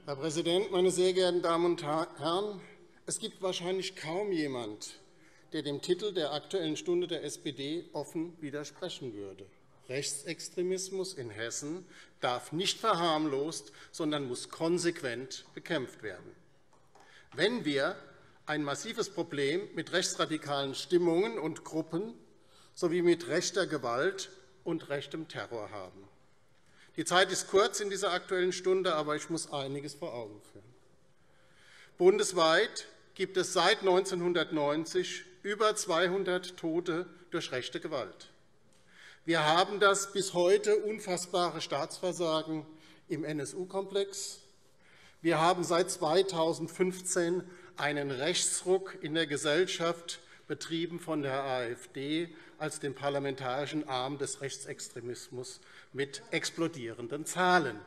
Herr Präsident, meine sehr geehrten Damen und Herren! Es gibt wahrscheinlich kaum jemanden, der dem Titel der Aktuellen Stunde der SPD offen widersprechen würde. Rechtsextremismus in Hessen darf nicht verharmlost, sondern muss konsequent bekämpft werden. Wenn wir ein massives Problem mit rechtsradikalen Stimmungen und Gruppen sowie mit rechter Gewalt und rechtem Terror haben. Die Zeit ist kurz in dieser Aktuellen Stunde, aber ich muss einiges vor Augen führen. Bundesweit gibt es seit 1990 über 200 Tote durch rechte Gewalt. Wir haben das bis heute unfassbare Staatsversagen im NSU-Komplex. Wir haben seit 2015 einen Rechtsruck in der Gesellschaft, betrieben von der AfD als dem parlamentarischen Arm des Rechtsextremismus mit explodierenden Zahlen.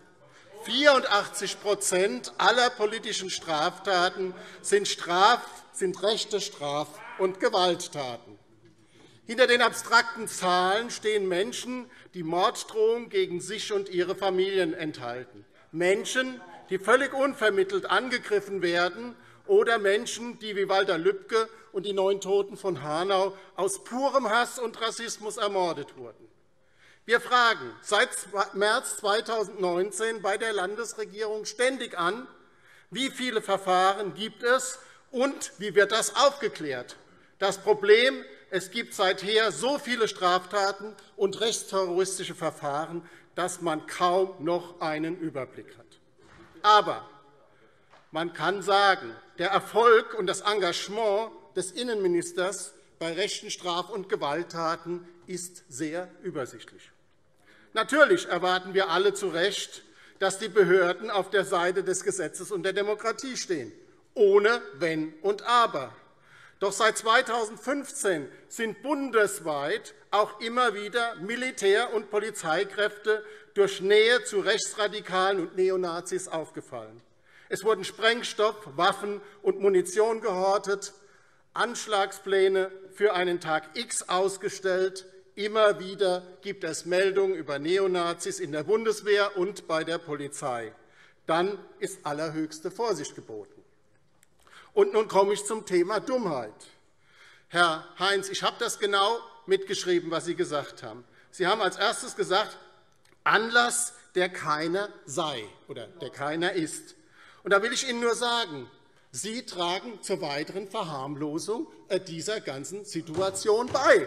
84% aller politischen Straftaten sind rechte Straf- und Gewalttaten. Hinter den abstrakten Zahlen stehen Menschen, die Morddrohungen gegen sich und ihre Familien enthalten, Menschen, die völlig unvermittelt angegriffen werden, oder Menschen, die wie Walter Lübcke und die 9 Toten von Hanau aus purem Hass und Rassismus ermordet wurden. Wir fragen seit März 2019 bei der Landesregierung ständig an, wie viele Verfahren gibt es und wie wird das aufgeklärt? Das Problem: Es gibt seither so viele Straftaten und rechtsterroristische Verfahren, dass man kaum noch einen Überblick hat. Aber man kann sagen, der Erfolg und das Engagement des Innenministers bei rechten Straf- und Gewalttaten ist sehr übersichtlich. Natürlich erwarten wir alle zu Recht, dass die Behörden auf der Seite des Gesetzes und der Demokratie stehen, ohne Wenn und Aber. Doch seit 2015 sind bundesweit auch immer wieder Militär- und Polizeikräfte durch Nähe zu Rechtsradikalen und Neonazis aufgefallen. Es wurden Sprengstoff, Waffen und Munition gehortet, Anschlagspläne für einen Tag X ausgestellt. Immer wieder gibt es Meldungen über Neonazis in der Bundeswehr und bei der Polizei. Dann ist allerhöchste Vorsicht geboten. Und nun komme ich zum Thema Dummheit. Herr Heinz, ich habe das genau mitgeschrieben, was Sie gesagt haben. Sie haben als erstes gesagt, Anlass, der keiner sei oder der keiner ist. Und da will ich Ihnen nur sagen, Sie tragen zur weiteren Verharmlosung dieser ganzen Situation bei.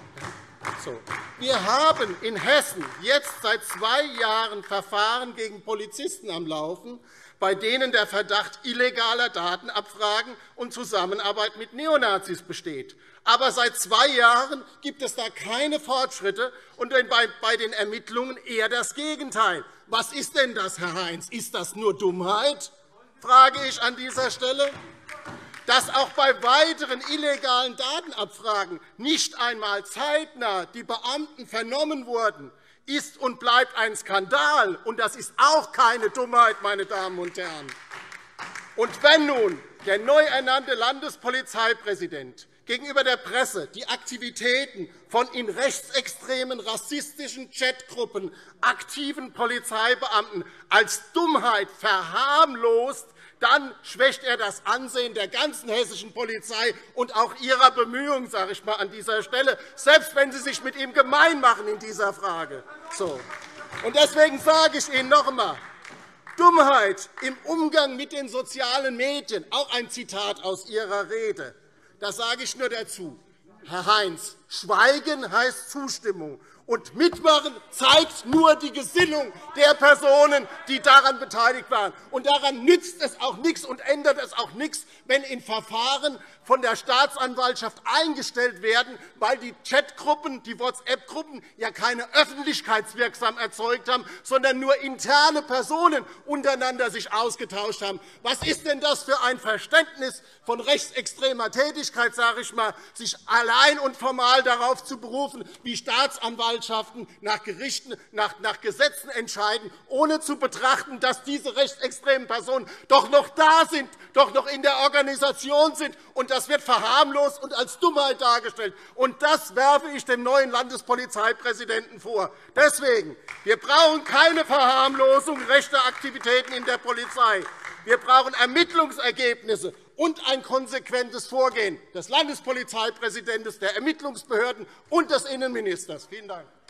Wir haben in Hessen jetzt seit 2 Jahren Verfahren gegen Polizisten am Laufen, bei denen der Verdacht illegaler Datenabfragen und Zusammenarbeit mit Neonazis besteht. Aber seit 2 Jahren gibt es da keine Fortschritte und bei den Ermittlungen eher das Gegenteil. Was ist denn das, Herr Heinz? Ist das nur Dummheit, frage ich an dieser Stelle. Dass auch bei weiteren illegalen Datenabfragen nicht einmal zeitnah die Beamten vernommen wurden, ist und bleibt ein Skandal. Und das ist auch keine Dummheit, meine Damen und Herren. Und wenn nun der neu ernannte Landespolizeipräsident gegenüber der Presse die Aktivitäten von in rechtsextremen, rassistischen Chatgruppen aktiven Polizeibeamten als Dummheit verharmlost, dann schwächt er das Ansehen der ganzen hessischen Polizei und auch ihrer Bemühungen, sage ich mal an dieser Stelle, selbst wenn Sie sich mit ihm gemein machen in dieser Frage. Und deswegen sage ich Ihnen noch einmal, Dummheit im Umgang mit den sozialen Medien, auch ein Zitat aus Ihrer Rede. Da sage ich nur dazu, Herr Heinz, Schweigen heißt Zustimmung. Und Mitmachen zeigt nur die Gesinnung der Personen, die daran beteiligt waren. Und daran nützt es auch nichts und ändert es auch nichts, wenn in Verfahren von der Staatsanwaltschaft eingestellt werden, weil die Chatgruppen, die WhatsApp-Gruppen ja keine Öffentlichkeitswirksam erzeugt haben, sondern nur interne Personen untereinander sich ausgetauscht haben. Was ist denn das für ein Verständnis von rechtsextremer Tätigkeit, sage ich mal, sich allein und formal darauf zu berufen, wie Staatsanwaltschaften nach Gerichten, nach Gesetzen entscheiden, ohne zu betrachten, dass diese rechtsextremen Personen doch noch da sind, doch noch in der Organisation sind. Und das wird verharmlost und als Dummheit dargestellt. Und das werfe ich dem neuen Landespolizeipräsidenten vor. Deswegen, wir brauchen keine Verharmlosung rechter Aktivitäten in der Polizei. Wir brauchen Ermittlungsergebnisse und ein konsequentes Vorgehen des Landespolizeipräsidenten, der Ermittlungsbehörden und des Innenministers. Vielen Dank.